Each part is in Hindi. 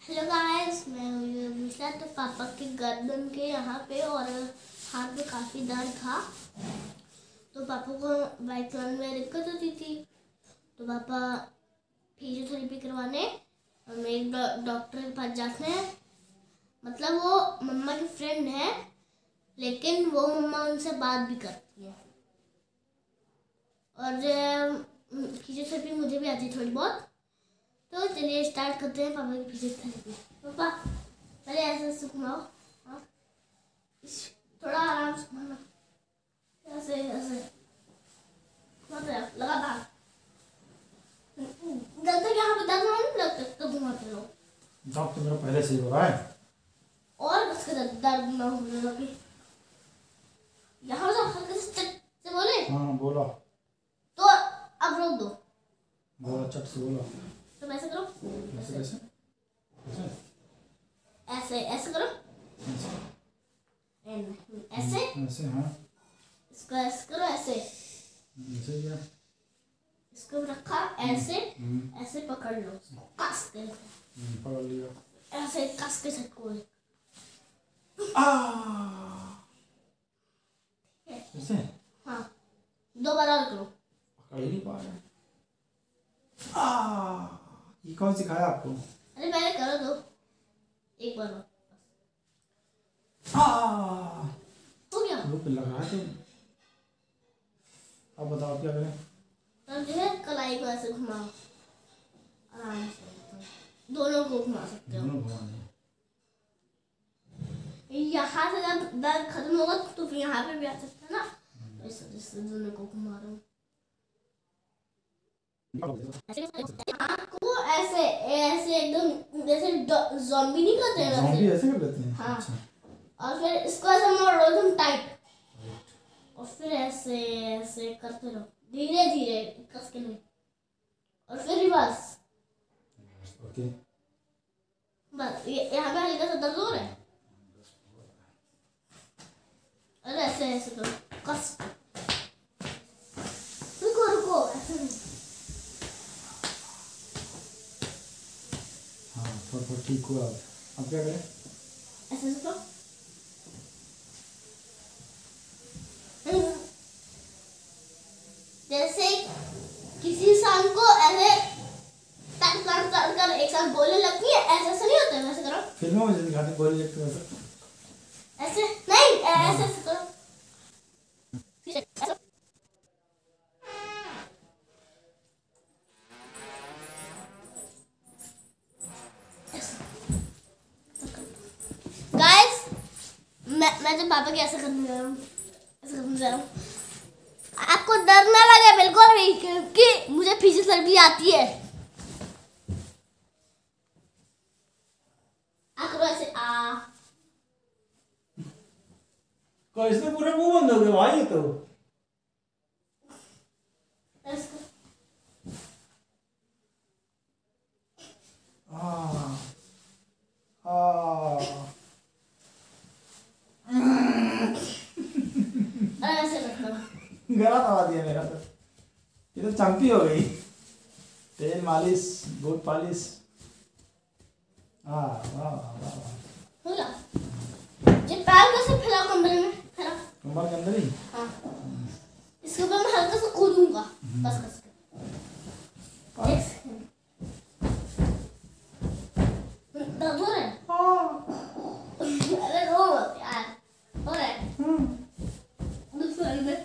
हेलो गाइस, मैं हूँ मिश्रा। तो पापा के गर्दन के यहाँ पे और हाथ में काफ़ी दर्द था। तो पापा को बाइक चलाने में दिक्कत होती थी, तो पापा फिजियोथेरेपी करवाने हम एक डॉक्टर के पास जाते हैं। मतलब वो मम्मा की फ्रेंड है, लेकिन वो मम्मा उनसे बात भी करती है। और फिजियोथेरेपी मुझे भी आती है थोड़ी बहुत। तो चलिए स्टार्ट करते हैं पापा की फिजियोथेरेपी। पापा पहले ऐसे घुमाओ। हाँ, थोड़ा आराम से घुमाना, ऐसे ऐसे लगातार। जब तक यहाँ पे दर्द नहीं लगता तो घुमाते रहो। दर्द तो मेरा पहले से ही हो रहा है और उसके दर्द ना होने लगे। यहाँ से हल्के से बोले। हाँ बोला। तो अब रोक दो। बोला चट से बोला। तो ऐसे करो। ऐसे कैसे? ऐसे ऐसे करो। ऐसे ऐसे हाँ। इसको ऐसे करो। ऐसे ऐसे क्या? इसको रखा ऐसे। ऐसे पकड़ लो, कस के पकड़ लिया। ऐसे कस के झटको। ऐसे हाँ, 2 बार और करो। पकड़ ही नहीं पा रहे। ये कौन सिखाया आपको? अरे पहले करो दो, एक बार और। हो गया। रुक लगा तो। अब बताओ क्या करें? तब जो है कलाई को ऐसे घुमाओ आराम से। दोनों को घुमा सकते हो। दोनों घुमाने। यहाँ से जब दर्द खत्म होगा तो फिर यहाँ पे भी आ सकता है ना। तो इस वजह से दोनों को घुमा रहा हूँ। आपको ऐसे ऐसे एकदम जैसे ज़ॉम्बी नहीं करते हैं ज़ॉम्बी ऐसे कर लेते हैं। हाँ। अच्छा। और फिर इसको ऐसे मोड़ लो एकदम टाइट, और फिर ऐसे ऐसे करते रहो धीरे धीरे, कस के नहीं। और फिर रिवर्स। ओके। बस यहाँ पे हल्का सा दर्द हो रहा है। अरे ऐसे ऐसे करो, कस। रुको रुको, ऐसे नहीं। हाँ थोड़ा ठीक हुआ। अब क्या करें? ऐसे करो। जैसे किसी इंसान को ऐसे टक टक टक कर एक साथ गोली लगती है, ऐसे ऐसे नहीं होता है। वैसे करो। फिल्मों में दिखाते हैं गोली लगती है वैसे। ऐसे नहीं, ऐसे ऐसे करो। गाइस, मैं जब पापा के ऐसे करने जा रहा हूँ, ऐसे करने जा रहा हूँ, आपको डर ना लगे बिल्कुल भी, क्योंकि मुझे फिजियोथेरेपी आती है। आप करो ऐसे को इसमें पूरा मुंह बंद हो गया भाई। ये तो ऐसे रखो। गला दबा दिया मेरा तो। ये तो चंपी हो गई। तेल मालिश, बूट पालिश। वाह वाह वाह। हो गया। ये पैर कैसे फैलाओ कंबल में, फैलाओ कमर के अंदर ही। हाँ, इसके ऊपर मैं हल्का सा कूदूंगा बस कस के। एक सेकंड। दर्द हो रहा है? अरे रो मत यार, हो रहा है। दूसरे में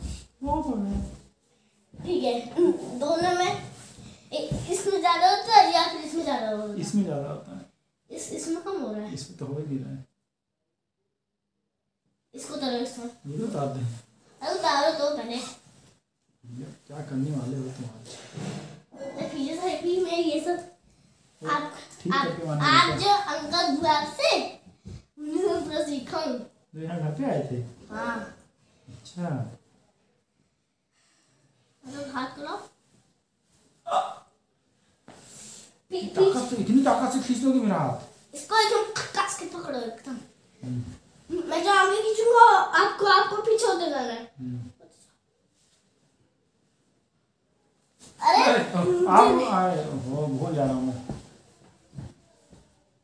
ठीक है। दोनों में इसमें ज्यादा होता है या फिर इसमें ज्यादा होता है? इसमें ज्यादा होता है। इसमें कम हो रहा है। इसमें तो हो ही नहीं रहा है। इसको उतारो, इसमें ये तो उतार दें। अरे उतारो तो पहले। क्या करने वाले हो तुम आज? फिजियोथेरेपी में ये सब आप ठीक करके माने आप जो अंकल बुआ से पूरा सीखा हूँ। तो यहाँ घर पे आए थे? हाँ। अच्छा। मतलब हाथ को लाओ। ताकत से, इतनी ताकत से खींच दोगे मेरा हाथ? इसको एकदम कस के पकड़ो एकदम। मैं जो आगे खींचूंगा आपको पीछे होते जाना है। अरे आप भूल जा रहा हूँ मैं।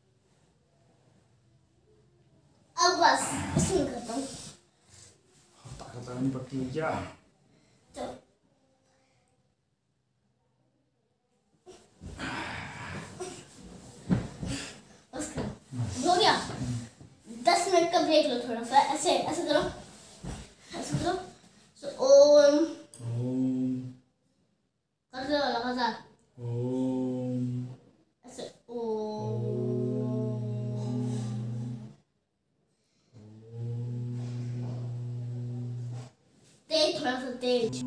क्या चलो हो गया। 10 मिनट का ब्रेक लो, थोड़ा सा ऐसे ऐसे करो, ऐसे करो। ओम कर दो लगातार, ऐसे तेज, थोड़ा सा तेज।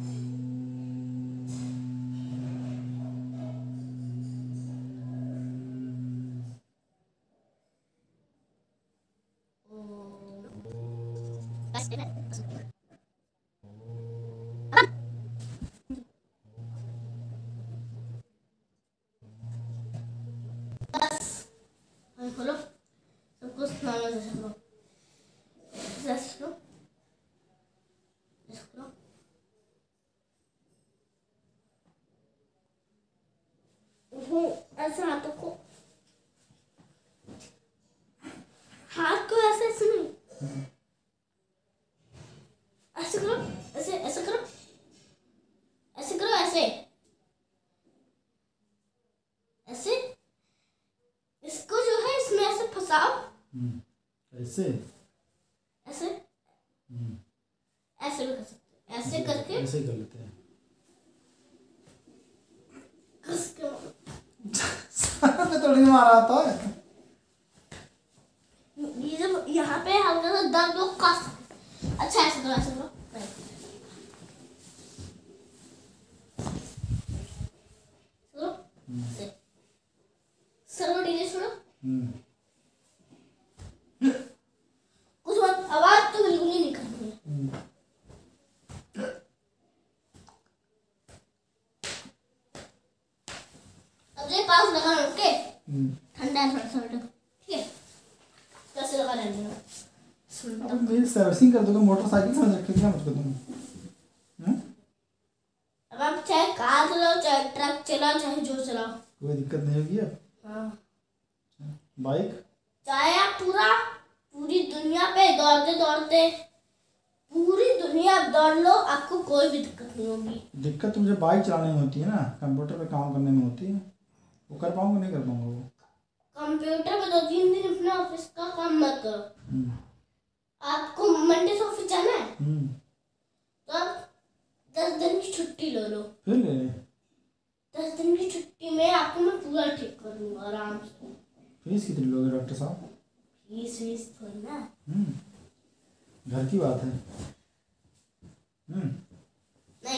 खोलो, सब कुछ नॉर्मल जैसे करो, ऐसे करो, ऐसे करो। ऐसे हाथों को, हाथ को ऐसे ऐसे नहीं, ऐसे करो, ऐसे ऐसे करो, ऐसे करो, ऐसे ऐसे। इसको जो है इसमें ऐसे फंसाओ, ऐसे ऐसे ऐसे भी कर सकते हैं, ऐसे करके ऐसे कर लेते हैं। पे थोड़ी मारा आता है। ये जब यहाँ पे हल्का सा दर्द हो कस। अच्छा ऐसे करो, ऐसे करो, ऐसे सर ढीले छोड़ो, कुछ मत, आवाज तो बिल्कुल ही नहीं करनी है। अब ये पास लगा लो, ओके? ठंडा है थोड़ा सा, ठीक है? कैसे लगा लेंगे? अब मेरी सर्विसिंग कर दोगे, मोटरसाइकिल समझ रखे क्या मुझको तुम? अब आप चाहे कार चलाओ, चाहे ट्रक चलाओ, चाहे जो चलाओ, कोई दिक्कत नहीं होगी अब। हाँ। बाइक चाहे आप पूरी दुनिया पे दौड़ते दौड़ते पूरी दुनिया दौड़ लो, आपको कोई भी दिक्कत नहीं होगी। दिक्कत तो मुझे बाइक चलाने में होती है ना, कंप्यूटर पे काम करने में होती है। वो कर पाऊंगा नहीं कर पाऊंगा वो। कंप्यूटर पे 2-3 दिन अपने ऑफिस का काम मत करो। आपको मंडे से ऑफिस जाना है तो आप 10 दिन की छुट्टी ले लो। फिर ले ले। 10 दिन की छुट्टी में आपको मैं पूरा ठीक कर दूंगा आराम से। फीस कितनी लोगे डॉक्टर साहब? फीस थोड़ी ना, घर की बात है। नहीं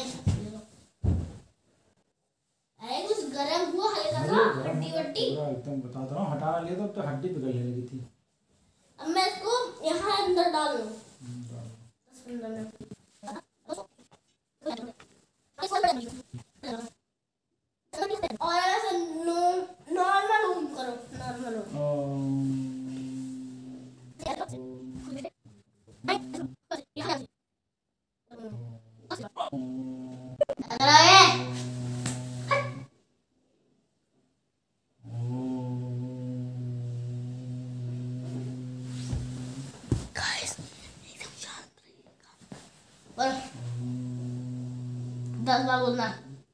अरे कुछ गरम हुआ हल्का सा, हड्डी वड्डी एकदम बताता रहा हूँ, हटाना लिया तो हड्डी पिघलने लगी थी। अब मैं इसको यहाँ अंदर डाल लूँ 10-15 मिनट और ऐसा नॉर्मल घूम करो, नॉर्मल और 10 बार बोलना,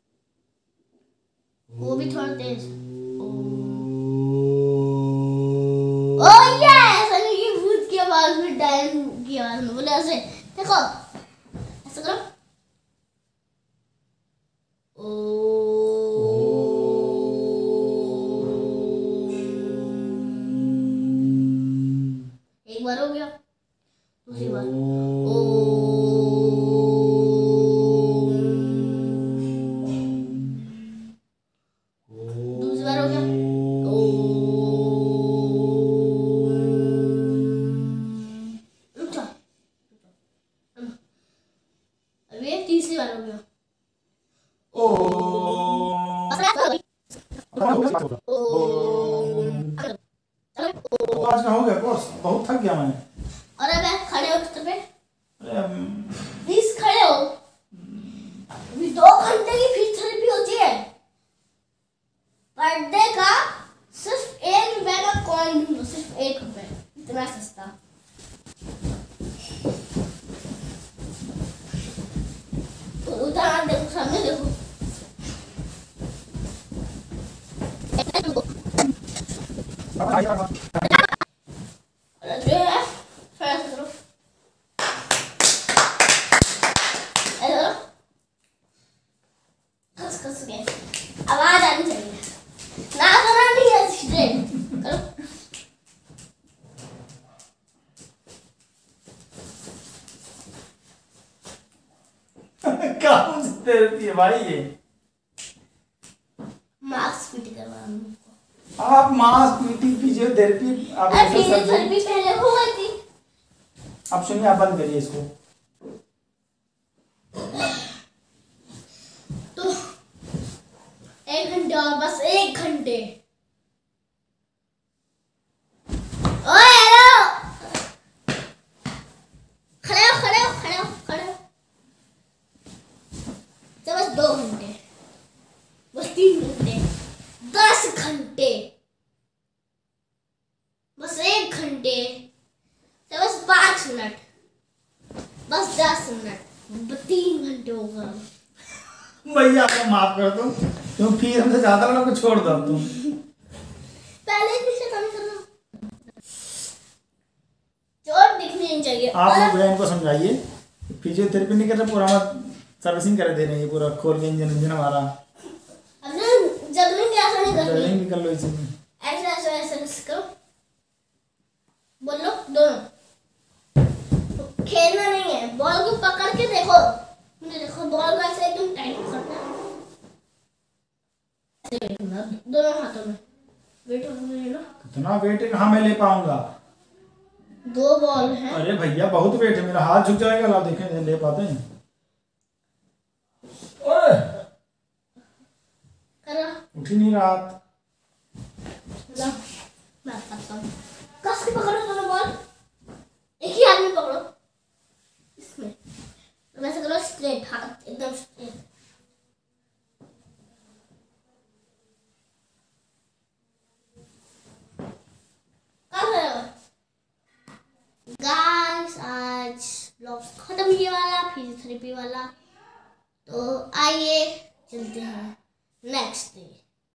वो भी थोड़ा तेज। ऐसा नहीं कि भूत की आवाज में, डायन की आवाज में बोले, ऐसे देखो, ऐसे करो। एक बार हो गया, दूसरी बार दूसरी बार हो गया। रुक जा, अब ये तीसरी बार हो गया। आज का हो गया कोर्स, बहुत थक गया मैं। और अब आप खड़े हो बिस्तर पे, अरे प्लीज खड़े हो। अभी 2 घंटे की फिजियोथेरेपी होती है। पर डे का सिर्फ 1 रुपए का कॉइन ढूंढो, सिर्फ 1 रुपए, इतना सस्ता। जो है फर्स्ट करो, ऐसा कस कस के आवाज आनी चाहिए, ना करना नहीं है, स्ट्रेट करो। कौन सी थेरेपी है भाई ये? मांसपेशी करवाना। आप मांसपेशी फिजियोथेरेपी आप फिजियोथेरेपी पहले हो गई थी। अब सुनिए, आप बंद करिए इसको। तो 1 घंटे और, बस 1 घंटे। ओए हेलो, खड़े हो खड़े हो खड़े हो खड़े हो। तो बस 2 घंटे, बस 3 घंटे, 10 घंटे, बस 1 घंटे, तो बस 5 मिनट, बस 10 मिनट, 3 घंटे हो गए। भैया आपको माफ कर दो, तुम फिर हमसे ज्यादा लोगों को छोड़ दो तुम। पहले पीछे कम करना, चोट दिखनी नहीं चाहिए। आप लोग भैया इनको समझाइए, फिजियोथेरेपी नहीं कर रहे, पूरा हम सर्विसिंग कर दे रहे हैं, पूरा खोल के इंजन इंजन हमारा। अब जर्मनी ऐसा नहीं करनी, जर्मनी भी कर लो इसी में। ऐसा ऐसा ऐसा करो, बोलो दोनों। खेलना नहीं है, बॉल को पकड़ के देखो, मुझे देखो, बॉल को ऐसे एकदम टाइट पकड़ना है, ऐसे बैठना दोनों हाथों में, वेट होने ना। कितना वेट है, कहाँ मैं ले पाऊंगा? 2 बॉल है। अरे भैया बहुत वेट है, मेरा हाथ झुक जाएगा। ला देखें ले पाते हैं। ओए करो, उठ ही नहीं रहा। ला मैं करता हूँ, कस के पकड़ो दोनों बॉल, एक ही हाथ में पकड़ो, इसमें वैसे करो, स्ट्रेट हाथ एकदम स्ट्रेट। गाइस आज ब्लॉग खत्म ये वाला फिजियोथेरेपी वाला, तो आइए चलते हैं नेक्स्ट डे।